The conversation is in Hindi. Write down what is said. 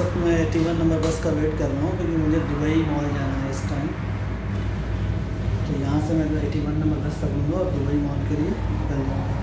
वक्त मैं 81 नंबर बस का वेट कर रहा हूँ क्योंकि मुझे दुबई मॉल जाना है इस टाइम। तो यहाँ से मैं 81 नंबर बस पकड़ूँगा और दुबई मॉल के लिए निकल जाऊँगा।